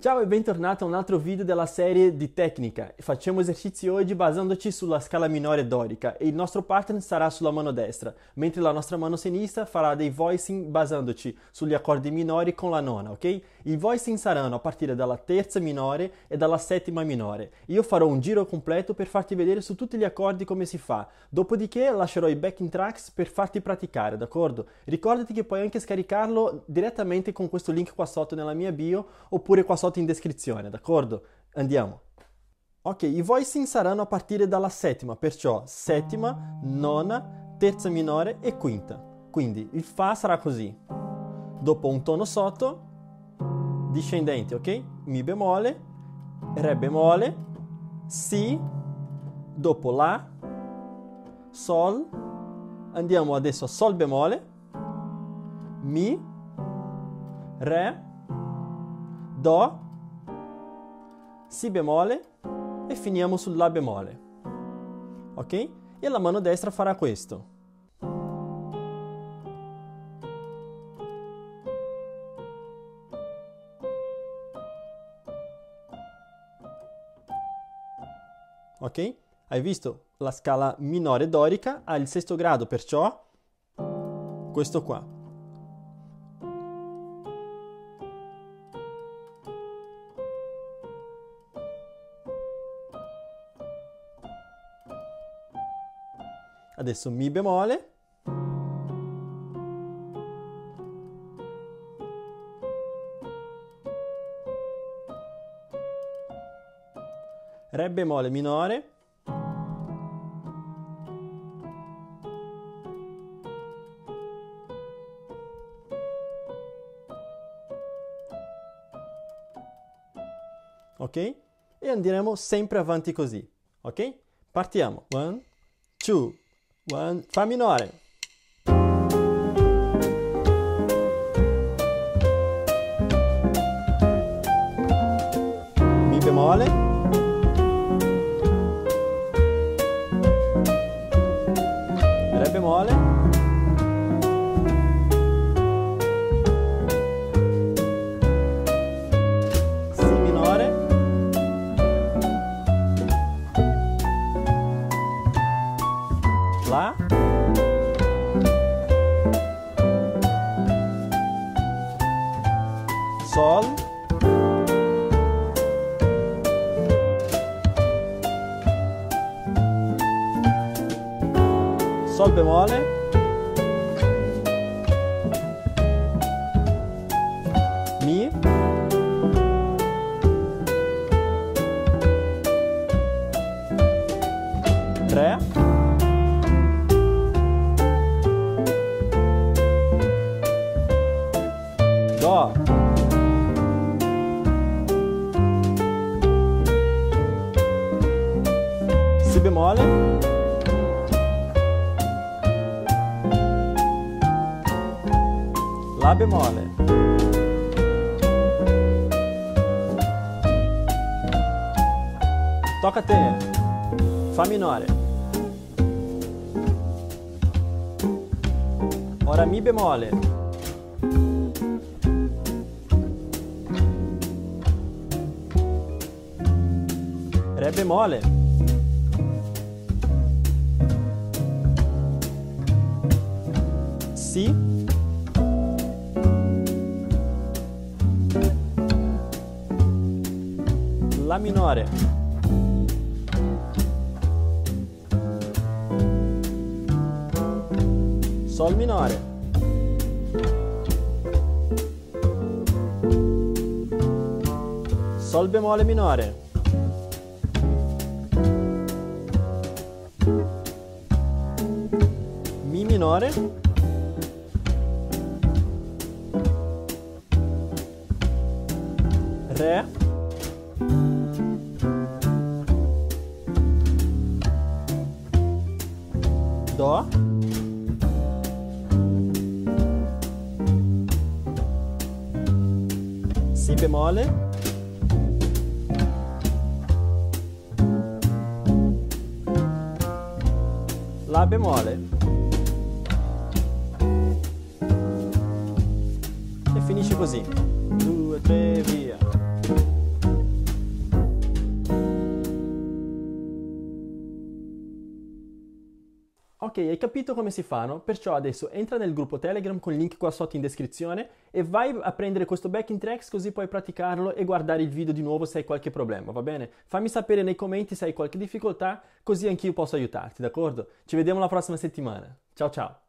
Ciao e bentornato a un altro video della serie di tecnica. Facciamo esercizi oggi basandoci sulla scala minore dorica e il nostro pattern sarà sulla mano destra, mentre la nostra mano sinistra farà dei voicing basandoci sugli accordi minori con la nona, ok? I voicing saranno a partire dalla terza minore e dalla settima minore. Io farò un giro completo per farti vedere su tutti gli accordi come si fa, dopodiché lascerò i backing tracks per farti praticare, d'accordo? Ricordati che puoi anche scaricarlo direttamente con questo link qua sotto nella mia bio oppure qua sotto in descrizione, d'accordo? Andiamo. Ok, i voicing saranno a partire dalla settima, perciò settima, nona, terza minore e quinta. Quindi il Fa sarà così. Dopo un tono sotto, discendente, ok? Mi bemolle, Re bemolle, Si, dopo La, Sol, andiamo adesso a Sol bemolle, Mi, Re, Do, Si bemolle e finiamo sul La bemolle, ok? E la mano destra farà questo. Ok? Hai visto? La scala minore dorica ha il sesto grado, perciò questo qua. Adesso Mi bemolle, Re bemolle minore, ok? E andremo sempre avanti così, ok? Partiamo. 1, 2, 1, Fa minore. Mi bemolle. Re bemolle. Si minore. La. Sol. Sol bemolle. Mi. Re. Do. Si bemolle. La bemolle. Tocca a te. Fa minore. Ora Mi bemolle. Re bemolle. Si. La minore. Sol minore. Sol bemolle minore. Mi minore. Re. Do. Si bemolle. La bemolle. E finisce così. 2, 3, via. Ok, hai capito come si fa, no? Perciò adesso entra nel gruppo Telegram con il link qua sotto in descrizione e vai a prendere questo backing tracks così puoi praticarlo e guardare il video di nuovo se hai qualche problema, va bene? Fammi sapere nei commenti se hai qualche difficoltà, così anch'io posso aiutarti, d'accordo? Ci vediamo la prossima settimana. Ciao ciao!